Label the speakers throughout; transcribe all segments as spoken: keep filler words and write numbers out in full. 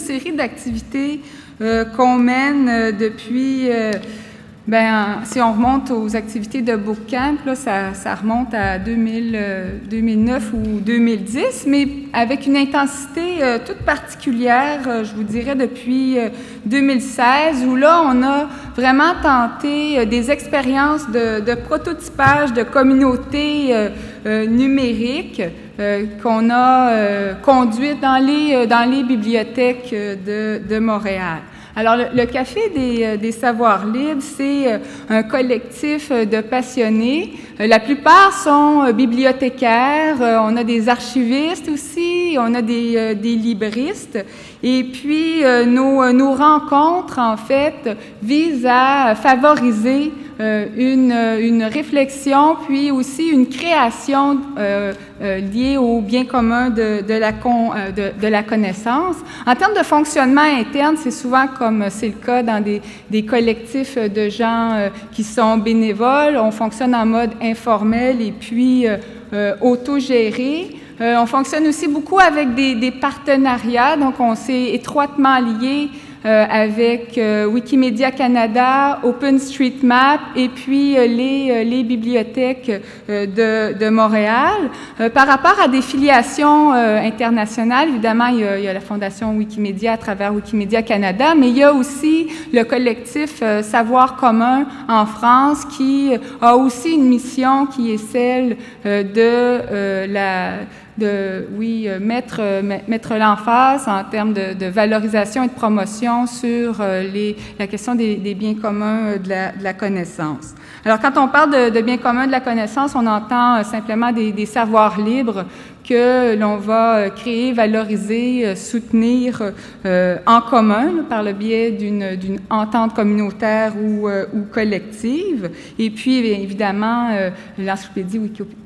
Speaker 1: série d'activités euh, qu'on mène euh, depuis, euh, ben, si on remonte aux activités de Bookcamp, là, ça, ça remonte à deux mille, euh, deux mille neuf ou deux mille dix, mais avec une intensité euh, toute particulière, euh, je vous dirais depuis euh, deux mille seize, où là, on a vraiment tenté euh, des expériences de, de prototypage de communautés euh, euh, numériques euh, qu'on a euh, conduites dans les, dans les bibliothèques de, de Montréal. Alors, le, le Café des, des Savoirs Libres, c'est un collectif de passionnés. La plupart sont bibliothécaires, on a des archivistes aussi, on a des, des libristes. Et puis, nos, nos rencontres, en fait, visent à favoriser Euh, une, une réflexion, puis aussi une création euh, euh, liée au bien commun de, de, la con, euh, de, de la connaissance. En termes de fonctionnement interne, c'est souvent comme c'est le cas dans des, des collectifs de gens euh, qui sont bénévoles. On fonctionne en mode informel et puis euh, euh, autogéré. Euh, on fonctionne aussi beaucoup avec des, des partenariats, donc on s'est étroitement liés Euh, avec euh, Wikimedia Canada, OpenStreetMap et puis euh, les, euh, les bibliothèques euh, de, de Montréal. Euh, par rapport à des filiations euh, internationales, évidemment, il y, a, il y a la Fondation Wikimedia à travers Wikimedia Canada, mais il y a aussi le collectif euh, Savoir commun en France qui a aussi une mission qui est celle euh, de euh, la... de, oui, euh, mettre, euh, mettre l'emphase en termes de, de valorisation et de promotion sur euh, les, la question des, des biens communs de la, de la connaissance. Alors, quand on parle de, de biens communs de la connaissance, on entend euh, simplement des, des savoirs libres que l'on va créer, valoriser, soutenir euh, en commun là, par le biais d'une, d'une entente communautaire ou, euh, ou collective. Et puis, évidemment, euh, l'encyclopédie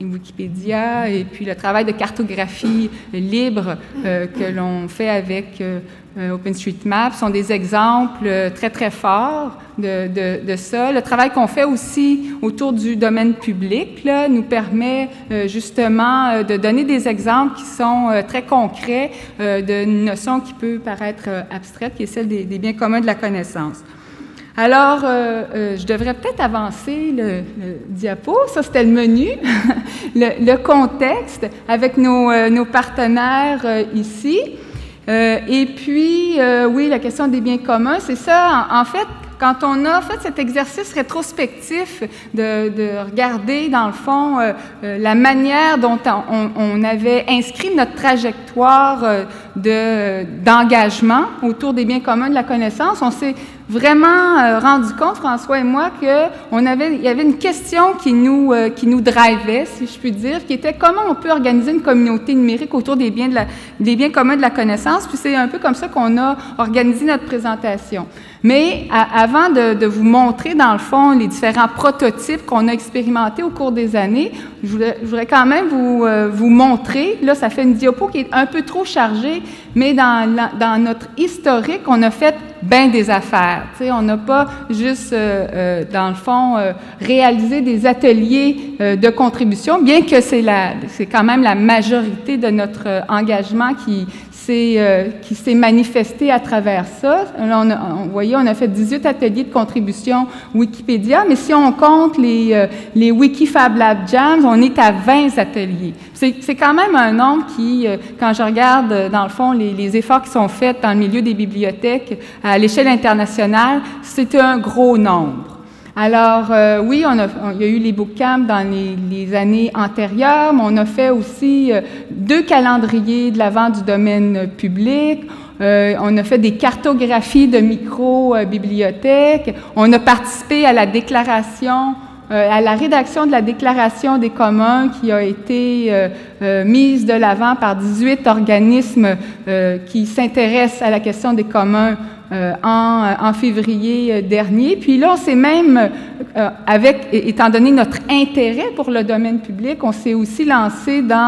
Speaker 1: Wikipédia et puis le travail de cartographie libre euh, que l'on fait avec euh, OpenStreetMap sont des exemples très, très forts de, de, de ça. Le travail qu'on fait aussi autour du domaine public là, nous permet euh, justement euh, de donner des exemples qui sont euh, très concrets euh, d'une notion qui peut paraître euh, abstraite, qui est celle des, des biens communs de la connaissance. Alors, euh, euh, je devrais peut-être avancer le, le diapo. Ça, c'était le menu, le, le contexte avec nos, euh, nos partenaires euh, ici. Euh, et puis, euh, oui, la question des biens communs, c'est ça, en, en fait, quand on a fait cet exercice rétrospectif de, de regarder, dans le fond, euh, euh, la manière dont on, on avait inscrit notre trajectoire euh, de, d'engagement autour des biens communs de la connaissance, on s'est vraiment euh, rendu compte, François et moi, qu'on avait, il y avait une question qui nous, euh, qui nous drivait, si je puis dire, qui était comment on peut organiser une communauté numérique autour des biens, de la, des biens communs de la connaissance. Puis c'est un peu comme ça qu'on a organisé notre présentation. Mais à, avant de, de vous montrer, dans le fond, les différents prototypes qu'on a expérimentés au cours des années, je voudrais, je voudrais quand même vous, euh, vous montrer, là, ça fait une diapo qui est un peu trop chargée, mais dans, la, dans notre historique, on a fait bien des affaires. Tu sais, on n'a pas juste, euh, euh, dans le fond, euh, réalisé des ateliers euh, de contribution, bien que c'est, la, c'est quand même la majorité de notre euh, engagement qui s'est, euh, qui s'est manifesté à travers ça. Là, on a, on, vous voyez, on a fait dix-huit ateliers de contribution Wikipédia, mais si on compte les, euh, les Wikifab Lab Jams, on est à vingt ateliers. C'est, c'est quand même un nombre qui, euh, quand je regarde, euh, dans le fond, les, les efforts qui sont faits dans le milieu des bibliothèques à l'échelle internationale, c'est un gros nombre. Alors, euh, oui, on a, on, il y a eu les bookcamps dans les, les années antérieures, mais on a fait aussi euh, deux calendriers de l'Avent du domaine public. Euh, on a fait des cartographies de micro-bibliothèques. On a participé à la déclaration, euh, à la rédaction de la Déclaration des communs qui a été euh, euh, mise de l'avant par dix-huit organismes euh, qui s'intéressent à la question des communs Euh, en, en février dernier. Puis là, on s'est même, euh, avec, étant donné notre intérêt pour le domaine public, on s'est aussi lancé dans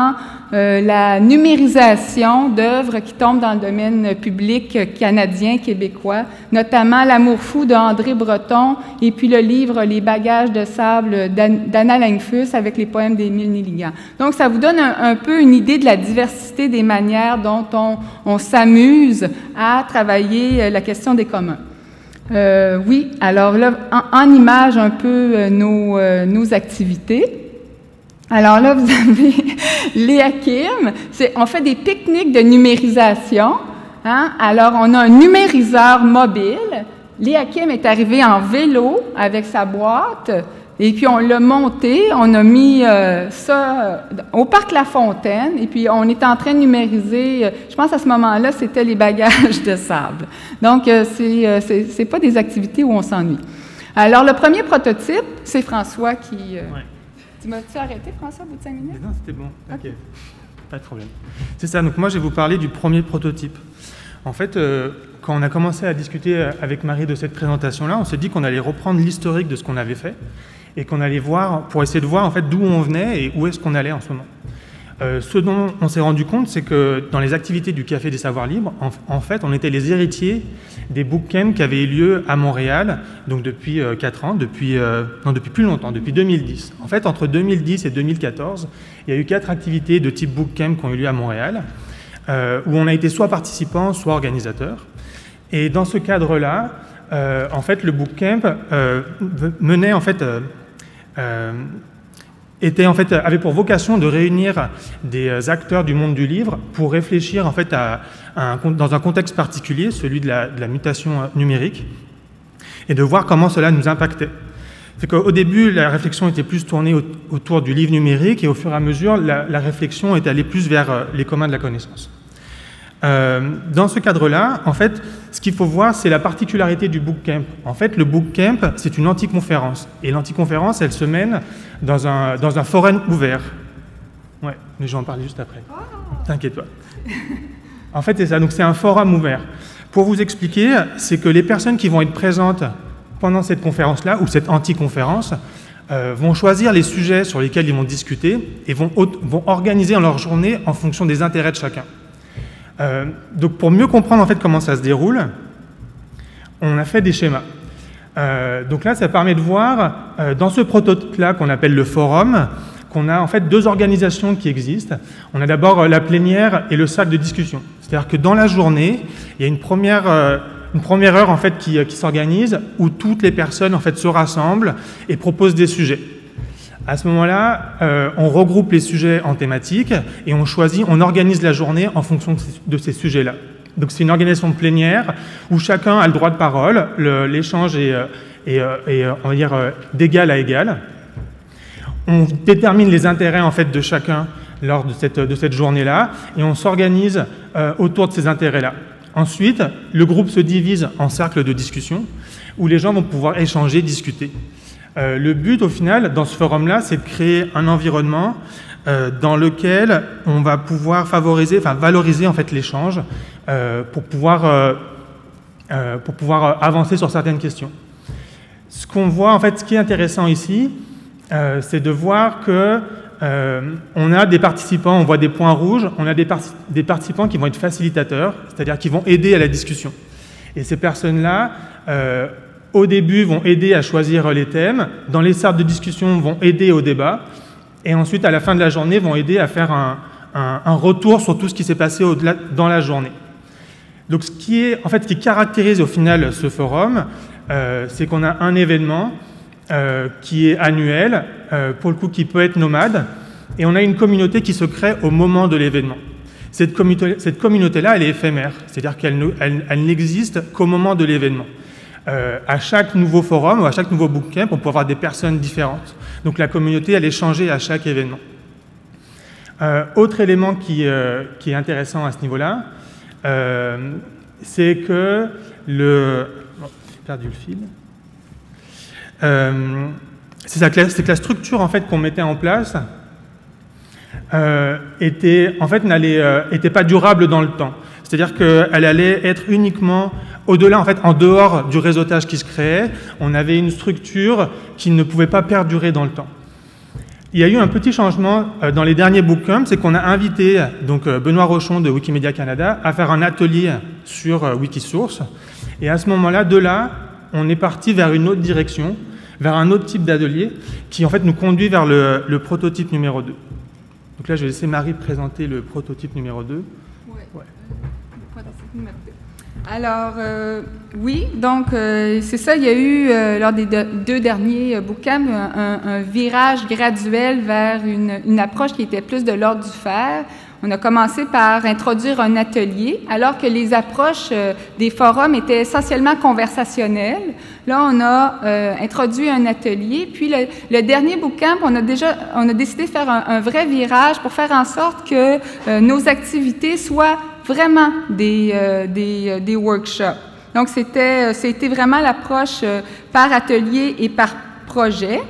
Speaker 1: euh, la numérisation d'œuvres qui tombent dans le domaine public canadien, québécois, notamment L'amour fou de André Breton et puis le livre Les bagages de sable d'Anna Langfuss avec les poèmes d'Émile Nelligan. Donc, ça vous donne un, un peu une idée de la diversité des manières dont on, on s'amuse à travailler la question des communs. Euh, oui, alors là, en, en image un peu euh, nos, euh, nos activités. Alors là, vous avez Léa Kim, on fait des pique-niques de numérisation. Hein? Alors, on a un numériseur mobile. Léa Kim est arrivée en vélo avec sa boîte, et puis on l'a monté, on a mis euh, ça euh, au parc La Fontaine, et puis on est en train de numériser, euh, je pense à ce moment-là, c'était les bagages de sable. Donc, euh, c'est euh, c'est pas des activités où on s'ennuie. Alors, le premier prototype, c'est François qui... Euh, ouais. Tu m'as-tu arrêté, François, au bout de cinq minutes?
Speaker 2: Non, c'était bon, ok. Okay. Pas de problème. C'est ça, donc moi, je vais vous parler du premier prototype. En fait, euh, quand on a commencé à discuter avec Marie de cette présentation-là, on s'est dit qu'on allait reprendre l'historique de ce qu'on avait fait et qu'on allait voir, pour essayer de voir en fait d'où on venait et où est-ce qu'on allait en ce moment. Euh, ce dont on s'est rendu compte, c'est que dans les activités du Café des Savoirs Libres, en, en fait, on était les héritiers des bootcamps qui avaient eu lieu à Montréal, donc depuis euh, quatre ans, depuis, euh, non, depuis plus longtemps, depuis deux mille dix. En fait, entre deux mille dix et deux mille quatorze, il y a eu quatre activités de type bootcamp qui ont eu lieu à Montréal, euh, où on a été soit participant, soit organisateur. Et dans ce cadre-là, euh, en fait, le bootcamp euh, menait en fait... Euh, euh, était, en fait, avait pour vocation de réunir des acteurs du monde du livre pour réfléchir en fait, à, à un, dans un contexte particulier, celui de la, de la mutation numérique, et de voir comment cela nous impactait. C'est qu'au début, la réflexion était plus tournée au, autour du livre numérique, et au fur et à mesure, la, la réflexion est allée plus vers les communs de la connaissance. Euh, dans ce cadre-là, en fait, ce qu'il faut voir, c'est la particularité du bootcamp. En fait, le bootcamp, c'est une anticonférence. Et l'anticonférence, elle se mène dans un, dans un forum ouvert. Ouais, mais je vais en parler juste après. Oh. T'inquiète pas. En fait, c'est ça. Donc, c'est un forum ouvert. Pour vous expliquer, c'est que les personnes qui vont être présentes pendant cette conférence-là, ou cette anticonférence, euh, vont choisir les sujets sur lesquels ils vont discuter et vont, vont organiser leur journée en fonction des intérêts de chacun. Euh, donc pour mieux comprendre en fait comment ça se déroule, on a fait des schémas. Euh, donc là, ça permet de voir euh, dans ce prototype-là qu'on appelle le forum, qu'on a en fait deux organisations qui existent. On a d'abord euh, la plénière et le cercle de discussion. C'est-à-dire que dans la journée, il y a une première, euh, une première heure en fait qui, euh, qui s'organise où toutes les personnes en fait se rassemblent et proposent des sujets. À ce moment-là, euh, on regroupe les sujets en thématiques et on choisit, on organise la journée en fonction de ces, de ces sujets-là. Donc c'est une organisation plénière où chacun a le droit de parole, l'échange est, est, est, on va dire, d'égal à égal. On détermine les intérêts en fait de chacun lors de cette, de cette journée-là et on s'organise euh, autour de ces intérêts-là. Ensuite, le groupe se divise en cercles de discussion où les gens vont pouvoir échanger, discuter. Euh, le but, au final, dans ce forum-là, c'est de créer un environnement euh, dans lequel on va pouvoir favoriser, enfin valoriser en fait l'échange euh, pour pouvoir euh, euh, pour pouvoir avancer sur certaines questions. Ce qu'on voit, en fait, ce qui est intéressant ici, euh, c'est de voir que euh, on a des participants, on voit des points rouges, on a des, par des participants qui vont être facilitateurs, c'est-à-dire qui vont aider à la discussion. Et ces personnes-là, euh, au début, vont aider à choisir les thèmes, dans les cercles de discussion, vont aider au débat, et ensuite, à la fin de la journée, vont aider à faire un, un, un retour sur tout ce qui s'est passé au-delà, dans la journée. Donc, ce qui, est, en fait, ce qui caractérise au final ce forum, euh, c'est qu'on a un événement euh, qui est annuel, euh, pour le coup, qui peut être nomade, et on a une communauté qui se crée au moment de l'événement. Cette communauté, cette communauté-là, elle est éphémère, c'est-à-dire qu'elle ne, elle, elle n'existe qu'au moment de l'événement. Euh, à chaque nouveau forum ou à chaque nouveau bootcamp, on peut avoir des personnes différentes. Donc la communauté, elle est changée à chaque événement. Euh, autre élément qui, euh, qui est intéressant à ce niveau-là, euh, c'est que le... Oh, j'ai perdu le fil. Euh, c'est que la structure en fait, qu'on mettait en place euh, était, en fait, n'allait, euh, était pas durable dans le temps. C'est-à-dire qu'elle allait être uniquement au-delà, en fait, en dehors du réseautage qui se créait, on avait une structure qui ne pouvait pas perdurer dans le temps. Il y a eu un petit changement euh, dans les derniers bootcamps, c'est qu'on a invité donc, euh, Benoît Rochon de Wikimedia Canada à faire un atelier sur euh, Wikisource. Et à ce moment-là, de là, on est parti vers une autre direction, vers un autre type d'atelier, qui en fait nous conduit vers le, le prototype numéro deux. Donc là, je vais laisser Marie présenter le prototype numéro deux.
Speaker 1: Ouais. Ouais. Alors, euh, oui, donc euh, c'est ça, il y a eu, euh, lors des de, deux derniers euh, bootcamps, un, un virage graduel vers une, une approche qui était plus de l'ordre du faire. On a commencé par introduire un atelier, alors que les approches euh, des forums étaient essentiellement conversationnelles. Là, on a euh, introduit un atelier. Puis, le, le dernier bootcamp, on a déjà, on a décidé de faire un, un vrai virage pour faire en sorte que euh, nos activités soient vraiment des, euh, des, euh, des workshops. Donc, c'était, c'était vraiment l'approche euh, par atelier et par projet.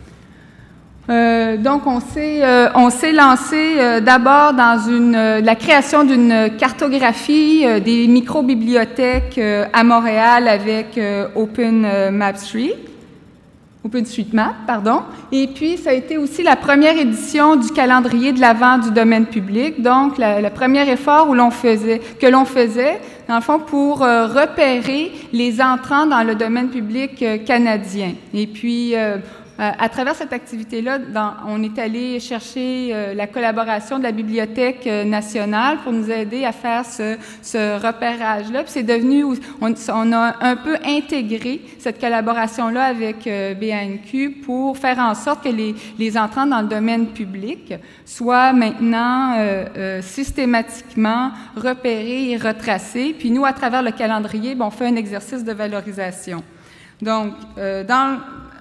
Speaker 1: Euh, donc, on s'est, euh, on s'est lancé euh, d'abord dans une, euh, la création d'une cartographie euh, des micro-bibliothèques euh, à Montréal avec euh, OpenMapStreet, OpenStreetMap, pardon. Et puis, ça a été aussi la première édition du calendrier de l'Avent du domaine public, donc la, le premier effort où l'on faisait, que l'on faisait, dans le fond, pour euh, repérer les entrants dans le domaine public euh, canadien. Et puis, euh, Euh, à travers cette activité-là, dans, on est allé chercher euh, la collaboration de la Bibliothèque euh, nationale pour nous aider à faire ce, ce repérage-là. Puis c'est devenu, on, on a un peu intégré cette collaboration-là avec euh, B A N Q pour faire en sorte que les, les entrants dans le domaine public soient maintenant euh, euh, systématiquement repérés et retracés. Puis nous, à travers le calendrier, ben, on fait un exercice de valorisation. Donc, euh, dans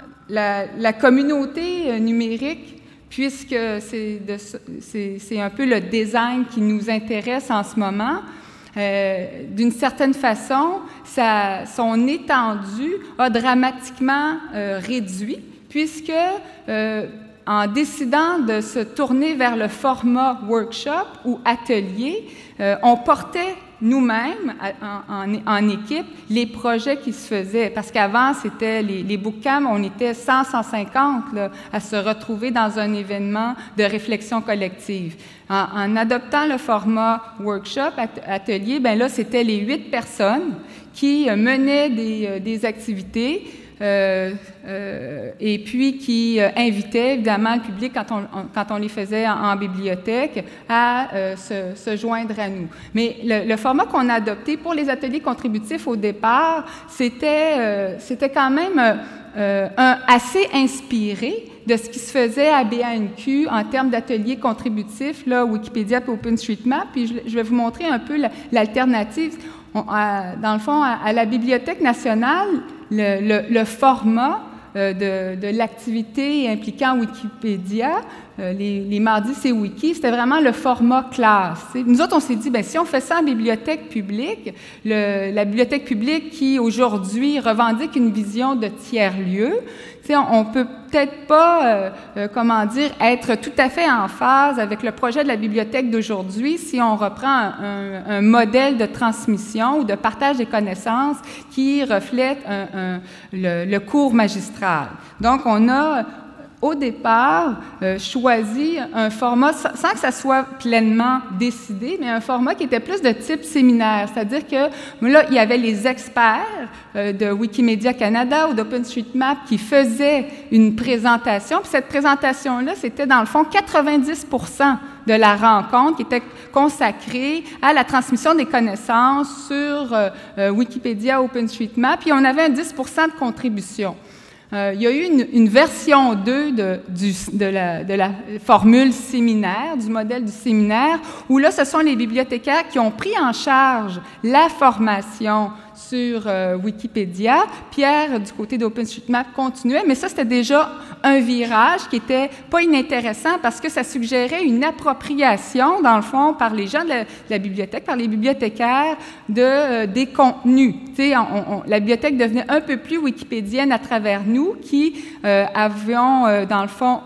Speaker 1: La, la communauté euh, numérique, puisque c'est, de, c'est, c'est un peu le design qui nous intéresse en ce moment, euh, d'une certaine façon, ça, son étendue a dramatiquement euh, réduit, puisque euh, en décidant de se tourner vers le format workshop ou atelier, euh, on portait nous-mêmes, en, en, en équipe, les projets qui se faisaient. Parce qu'avant, c'était les, les bootcamps, on était cent, cent cinquante là, à se retrouver dans un événement de réflexion collective. En, en adoptant le format workshop, atelier, bien là, c'était les huit personnes qui menaient des, des activités Euh, euh, et puis qui euh, invitait évidemment le public, quand on, on, quand on les faisait en, en bibliothèque, à euh, se, se joindre à nous. Mais le, le format qu'on a adopté pour les ateliers contributifs au départ, c'était, euh, c'était quand même euh, un, assez inspiré de ce qui se faisait à B A N Q en termes d'ateliers contributifs, là, Wikipédia et OpenStreetMap. Puis je, je vais vous montrer un peu la, l'alternative. On, à, dans le fond, à, à la Bibliothèque nationale, le, le, le format euh, de, de l'activité impliquant Wikipédia, euh, les, les mardis, c'est Wiki, c'était vraiment le format classe. T'sais. Nous autres, on s'est dit, bien, si on fait ça en bibliothèque publique, le, la bibliothèque publique qui, aujourd'hui, revendique une vision de tiers-lieu, on ne peut peut-être pas, euh, euh, comment dire, être tout à fait en phase avec le projet de la bibliothèque d'aujourd'hui si on reprend un, un, un modèle de transmission ou de partage des connaissances qui reflète un, un, le, le cours magistral. Donc, on a au départ, euh, choisi un format, sans que ça soit pleinement décidé, mais un format qui était plus de type séminaire. C'est-à-dire que là, il y avait les experts euh, de Wikimedia Canada ou d'OpenStreetMap qui faisaient une présentation. Puis cette présentation-là, c'était dans le fond quatre-vingt-dix pour cent de la rencontre qui était consacrée à la transmission des connaissances sur euh, euh, Wikipédia, OpenStreetMap. Puis on avait un dix pour cent de contribution. Euh, il y a eu une, une version deux de, du, de, la, de la formule séminaire, du modèle du séminaire, où là, ce sont les bibliothécaires qui ont pris en charge la formation sur euh, Wikipédia. Pierre, du côté d'OpenStreetMap, continuait, mais ça, c'était déjà un virage qui était pas inintéressant parce que ça suggérait une appropriation, dans le fond, par les gens de la, de la bibliothèque, par les bibliothécaires, de, euh, des contenus. Tu sais, on, on, la bibliothèque devenait un peu plus wikipédienne à travers nous qui euh, avions, euh, dans le fond,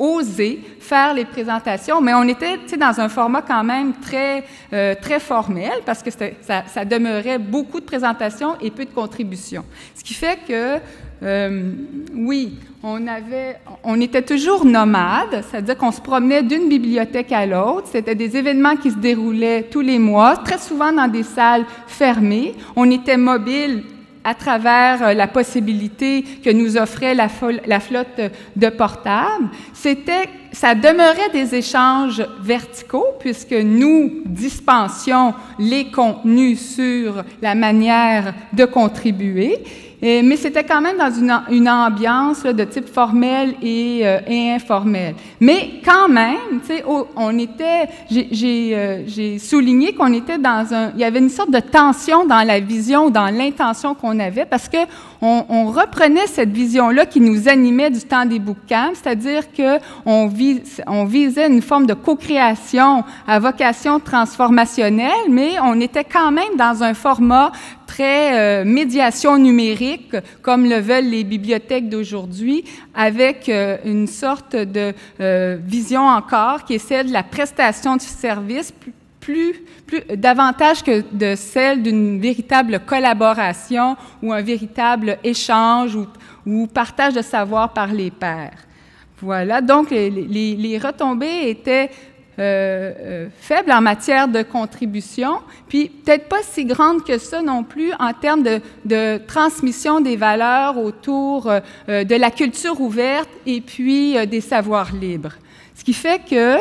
Speaker 1: osé faire les présentations, mais on était dans un format quand même très, euh, très formel parce que ça, ça demeurait beaucoup de présentations et peu de contributions. Ce qui fait que, euh, oui, on, avait, on était toujours nomades, c'est-à-dire qu'on se promenait d'une bibliothèque à l'autre. C'était des événements qui se déroulaient tous les mois, très souvent dans des salles fermées. On était mobile à travers la possibilité que nous offrait la, la flotte de portables. C'était, ça demeurait des échanges verticaux puisque nous dispensions les contenus sur la manière de contribuer. Et, mais c'était quand même dans une, une ambiance là, de type formel et, euh, et informel. Mais quand même, tu sais, on était, j'ai euh, souligné qu'on était dans un, il y avait une sorte de tension dans la vision, dans l'intention qu'on avait, parce que on, on reprenait cette vision-là qui nous animait du temps des bootcamps, c'est-à-dire qu'on vis, on visait une forme de co-création à vocation transformationnelle, mais on était quand même dans un format très euh, médiation numérique, comme le veulent les bibliothèques d'aujourd'hui, avec euh, une sorte de euh, vision encore qui est celle de la prestation du service, plus, plus, plus davantage que de celle d'une véritable collaboration ou un véritable échange ou, ou partage de savoir par les pairs. Voilà, donc les, les, les retombées étaient Euh, euh, faible en matière de contribution, puis peut-être pas si grande que ça non plus en termes de, de transmission des valeurs autour euh, de la culture ouverte et puis euh, des savoirs libres. Ce qui fait que,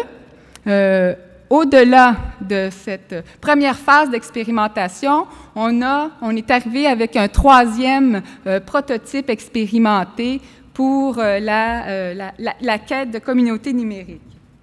Speaker 1: euh, au-delà de cette première phase d'expérimentation, on, a, on est arrivé avec un troisième euh, prototype expérimenté pour euh, la, euh, la, la, la quête de communauté numérique.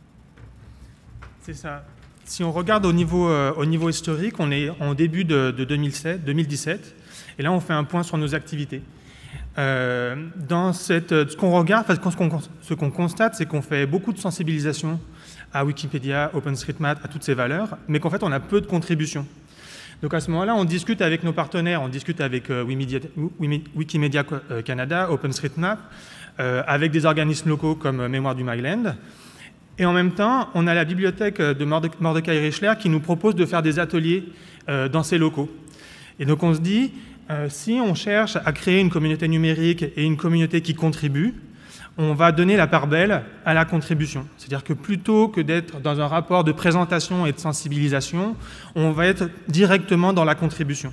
Speaker 2: C'est ça. Si on regarde au niveau, euh, au niveau historique, on est en début de, de deux mille sept, deux mille dix-sept, et là on fait un point sur nos activités. Euh, dans cette, ce qu'on regarde, enfin, ce qu'on constate, c'est qu'on fait beaucoup de sensibilisation à Wikipédia, OpenStreetMap, à toutes ces valeurs, mais qu'en fait on a peu de contributions. Donc à ce moment-là, on discute avec nos partenaires, on discute avec euh, Wikimedia, Wikimedia Canada, OpenStreetMap, euh, avec des organismes locaux comme Mémoire du Myland. Et en même temps, on a la bibliothèque de Mordecai Richler qui nous propose de faire des ateliers euh, dans ces locaux. Et donc on se dit, euh, si on cherche à créer une communauté numérique et une communauté qui contribue, on va donner la part belle à la contribution. C'est-à-dire que plutôt que d'être dans un rapport de présentation et de sensibilisation, on va être directement dans la contribution.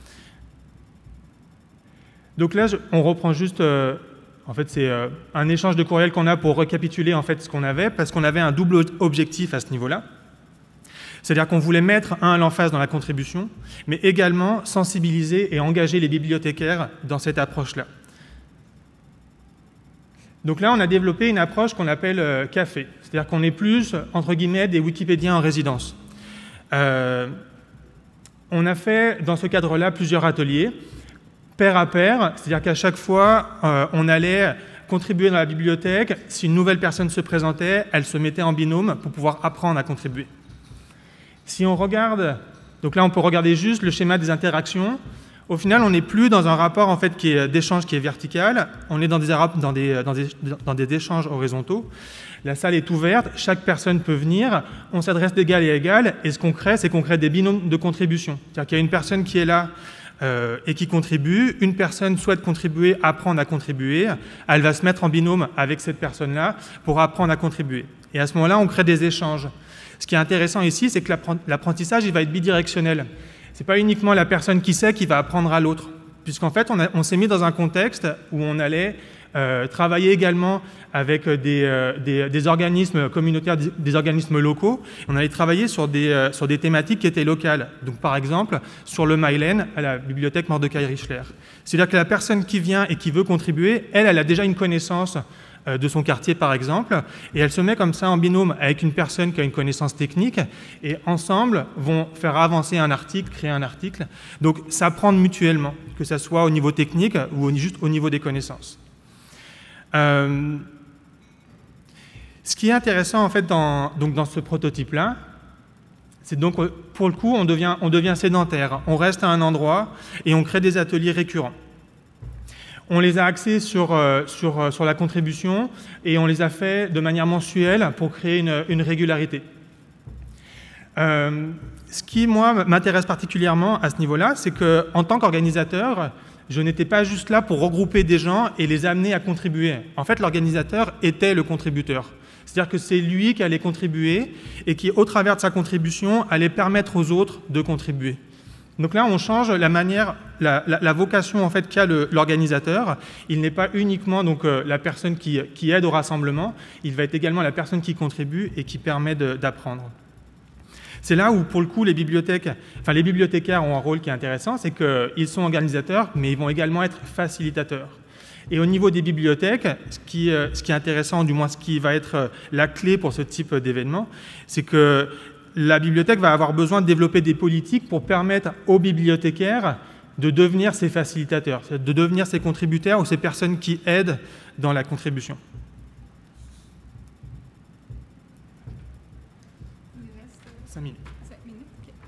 Speaker 2: Donc là, je, on reprend juste... Euh, En fait, c'est euh, un échange de courriel qu'on a pour récapituler en fait, ce qu'on avait, parce qu'on avait un double objectif à ce niveau-là. C'est-à-dire qu'on voulait mettre un à l'emphase dans la contribution, mais également sensibiliser et engager les bibliothécaires dans cette approche-là. Donc là, on a développé une approche qu'on appelle euh, café. C'est-à-dire qu'on est plus, entre guillemets, des Wikipédiens en résidence. Euh, on a fait, dans ce cadre-là, plusieurs ateliers. Pair à pair, c'est-à-dire qu'à chaque fois, euh, on allait contribuer dans la bibliothèque. Si une nouvelle personne se présentait, elle se mettait en binôme pour pouvoir apprendre à contribuer. Si on regarde, donc là on peut regarder juste le schéma des interactions, au final on n'est plus dans un rapport en fait, d'échange qui est vertical, on est dans des, dans, des, dans, des, dans des échanges horizontaux. La salle est ouverte, chaque personne peut venir, on s'adresse d'égal à égal, et ce qu'on crée, c'est qu'on crée des binômes de contribution. C'est-à-dire qu'il y a une personne qui est là, Euh, et qui contribue, une personne souhaite contribuer, apprendre à contribuer, elle va se mettre en binôme avec cette personne-là pour apprendre à contribuer. Et à ce moment-là, on crée des échanges. Ce qui est intéressant ici, c'est que l'apprentissage, il va être bidirectionnel. Ce n'est pas uniquement la personne qui sait qui va apprendre à l'autre, puisqu'en fait, on, on s'est mis dans un contexte où on allait euh, travailler également avec des, euh, des, des organismes communautaires, des, des organismes locaux. On allait travailler sur des, euh, sur des thématiques qui étaient locales. Donc, par exemple, sur le Mylen, à la bibliothèque Mordecai Richler. C'est-à-dire que la personne qui vient et qui veut contribuer, elle, elle a déjà une connaissance euh, de son quartier, par exemple, et elle se met comme ça en binôme avec une personne qui a une connaissance technique, et ensemble vont faire avancer un article, créer un article. Donc, s'apprendre mutuellement, que ce soit au niveau technique ou au, juste au niveau des connaissances. Euh, ce qui est intéressant en fait dans, donc dans ce prototype-là, c'est donc pour le coup on devient, on devient sédentaire, on reste à un endroit et on crée des ateliers récurrents. On les a axés sur, euh, sur, euh, sur la contribution et on les a fait de manière mensuelle pour créer une, une régularité. Euh, ce qui, moi, m'intéresse particulièrement à ce niveau-là, c'est qu'en tant qu'organisateur, je n'étais pas juste là pour regrouper des gens et les amener à contribuer. En fait, l'organisateur était le contributeur. C'est-à-dire que c'est lui qui allait contribuer et qui, au travers de sa contribution, allait permettre aux autres de contribuer. Donc là, on change la manière, la, la, la vocation en fait, qu'a l'organisateur. Il n'est pas uniquement donc, euh, la personne qui, qui aide au rassemblement, il va être également la personne qui contribue et qui permet d'apprendre. C'est là où, pour le coup, les bibliothèques, enfin, les bibliothécaires ont un rôle qui est intéressant, c'est qu'ils sont organisateurs, mais ils vont également être facilitateurs. Et au niveau des bibliothèques, ce qui, euh, ce qui est intéressant, du moins ce qui va être euh, la clé pour ce type d'événement, c'est que la bibliothèque va avoir besoin de développer des politiques pour permettre aux bibliothécaires de devenir ces facilitateurs, de devenir ces contributeurs ou ces personnes qui aident dans la contribution. Cinq minutes.
Speaker 1: Cinq minutes,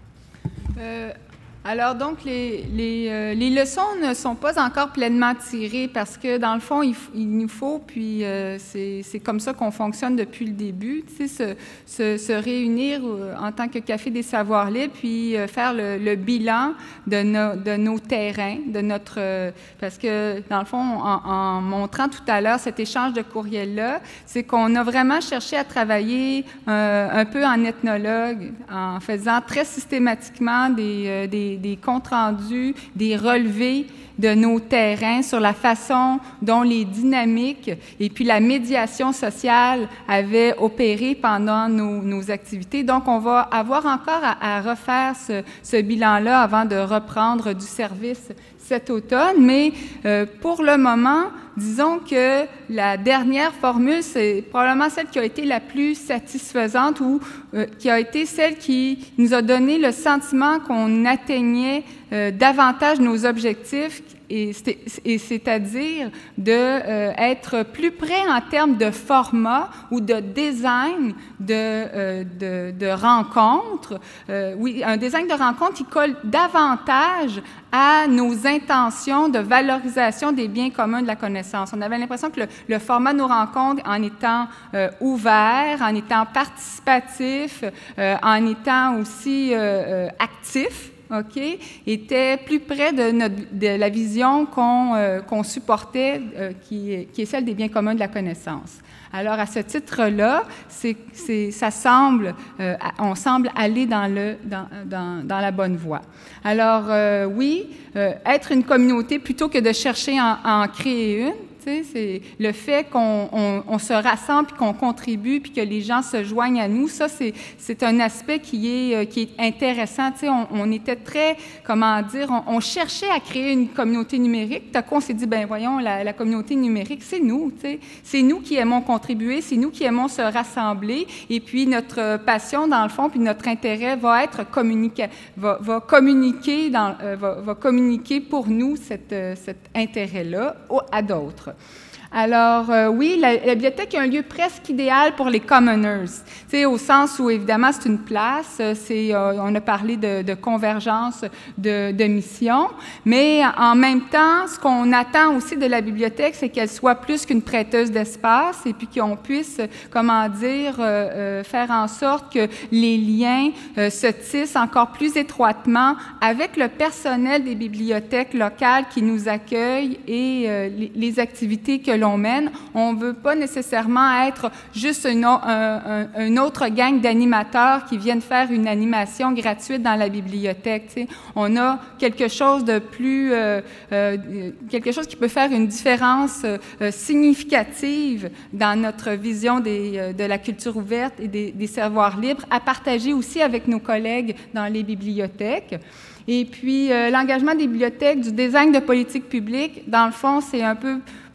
Speaker 1: okay. euh, alors, donc, les, les, euh, les leçons ne sont pas encore pleinement tirées parce que, dans le fond, il, il nous faut, puis euh, c'est comme ça qu'on fonctionne depuis le début, tu sais, se, se, se réunir euh, en tant que Café des Savoirs Libres, puis euh, faire le, le bilan de, no, de nos terrains, de notre... Euh, parce que, dans le fond, en, en montrant tout à l'heure cet échange de courriels-là, c'est qu'on a vraiment cherché à travailler euh, un peu en ethnologue, en faisant très systématiquement des, euh, des des comptes rendus, des relevés de nos terrains sur la façon dont les dynamiques et puis la médiation sociale avaient opéré pendant nos, nos activités. Donc, on va avoir encore à, à refaire ce, ce bilan-là avant de reprendre du service cet automne, mais euh, pour le moment, disons que la dernière formule, c'est probablement celle qui a été la plus satisfaisante ou euh, qui a été celle qui nous a donné le sentiment qu'on atteignait euh, davantage nos objectifs, et c'est-à-dire de euh, être plus près en termes de format ou de design de, euh, de, de rencontres. Euh, oui, un design de rencontre qui colle davantage à nos intentions de valorisation des biens communs de la connaissance. On avait l'impression que le, le format de nos rencontres, en étant euh, ouvert, en étant participatif, euh, en étant aussi euh, euh, actif, OK, était plus près de, notre, de la vision qu'on euh, qu'on supportait, euh, qui, qui est celle des biens communs de la connaissance. Alors, à ce titre-là, c'est, c'est, ça semble, euh, on semble aller dans, le, dans, dans, dans la bonne voie. Alors, euh, oui, euh, être une communauté plutôt que de chercher à, à en créer une, c'est le fait qu'on on, on se rassemble, puis qu'on contribue, puis que les gens se joignent à nous. Ça, c'est un aspect qui est, qui est intéressant. On, on était très, comment dire, on, on cherchait à créer une communauté numérique. Tout à coup, on s'est dit, ben voyons, la, la communauté numérique, c'est nous. C'est nous qui aimons contribuer, c'est nous qui aimons se rassembler. Et puis, notre passion, dans le fond, puis notre intérêt va être communiqué, va, va communiquer, dans, euh, va, va communiquer pour nous cette, cet intérêt-là à d'autres. Alors, euh, oui, la, la bibliothèque est un lieu presque idéal pour les commoners, tu sais, au sens où, évidemment, c'est une place, c'est, euh, on a parlé de, de convergence de, de missions, mais en même temps, ce qu'on attend aussi de la bibliothèque, c'est qu'elle soit plus qu'une prêteuse d'espace et puis qu'on puisse, comment dire, euh, euh, faire en sorte que les liens euh, se tissent encore plus étroitement avec le personnel des bibliothèques locales qui nous accueillent et euh, les, les activités que l'on mène. On ne veut pas nécessairement être juste une, un, un, un autre gang d'animateurs qui viennent faire une animation gratuite dans la bibliothèque. Tu sais. On a quelque chose de plus, euh, euh, quelque chose qui peut faire une différence euh, significative dans notre vision des, euh, de la culture ouverte et des, des savoirs libres, à partager aussi avec nos collègues dans les bibliothèques. Et puis, euh, l'engagement des bibliothèques, du design de politique publique, dans le fond, c'est un peu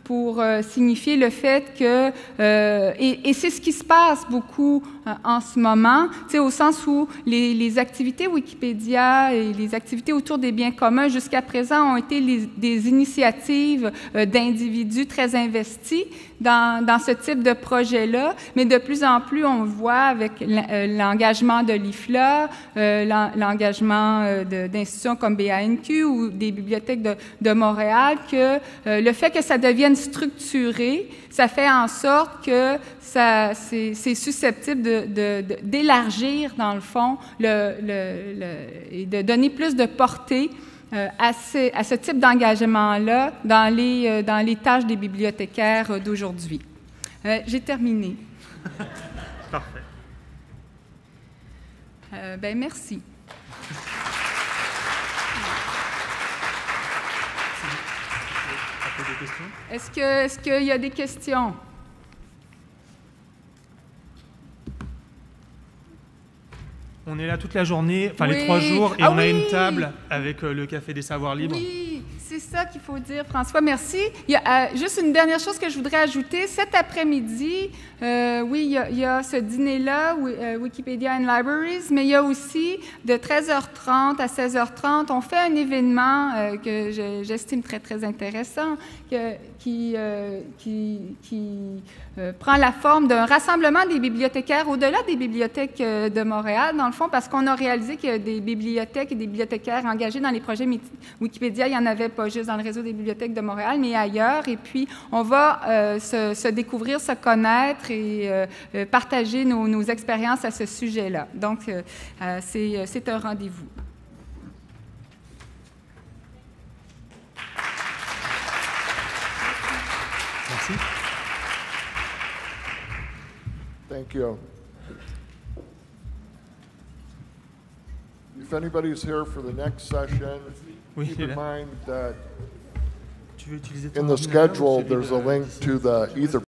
Speaker 1: pour euh, signifier le fait que, euh, et, et c'est ce qui se passe beaucoup euh, en ce moment, tu sais, au sens où les, les activités Wikipédia et les activités autour des biens communs jusqu'à présent ont été les, des initiatives euh, d'individus très investis dans, dans ce type de projet-là, mais de plus en plus, on le voit avec l'engagement de l'I F L A, euh, l'engagement d'institutions comme B A N Q ou des bibliothèques de, de Montréal, que euh, le fait que ça devienne structuré, ça fait en sorte que c'est susceptible de, de, de, d'élargir, dans le fond, le, le, le, et de donner plus de portée Euh, à, ce, à ce type d'engagement-là dans les, euh, dans les tâches des bibliothécaires euh, d'aujourd'hui. Euh, J'ai terminé.
Speaker 2: Parfait.
Speaker 1: Euh, ben, merci. Est-ce que, est-ce qu'il y a des questions?
Speaker 2: On est là toute la journée, enfin
Speaker 1: oui.
Speaker 2: les trois jours, et
Speaker 1: ah,
Speaker 2: on
Speaker 1: oui.
Speaker 2: a une table avec euh, le Café des Savoirs Libres.
Speaker 1: Oui, c'est ça qu'il faut dire, François, merci. Il y a euh, juste une dernière chose que je voudrais ajouter. Cet après-midi, euh, oui, il y, a, il y a ce dîner-là, euh, Wikipedia and Libraries, mais il y a aussi de treize heures trente à seize heures trente, on fait un événement euh, que j'estime très, très intéressant, que, qui, euh, qui, qui euh, prend la forme d'un rassemblement des bibliothécaires au-delà des bibliothèques euh, de Montréal, dans le fond, parce qu'on a réalisé qu'il y a des bibliothéques et des bibliothécaires engagés dans les projets Wikipédia. Il n'y en avait pas juste dans le réseau des bibliothèques de Montréal, mais ailleurs. Et puis, on va euh, se, se découvrir, se connaître et euh, partager nos, nos expériences à ce sujet-là. Donc, euh, euh, c'est un rendez-vous.
Speaker 2: Merci.
Speaker 3: Thank you. If anybody's here for the next session,
Speaker 2: oui,
Speaker 3: keep in mind that
Speaker 2: tu veux utiliser
Speaker 3: in the schedule, there's a link to the Ether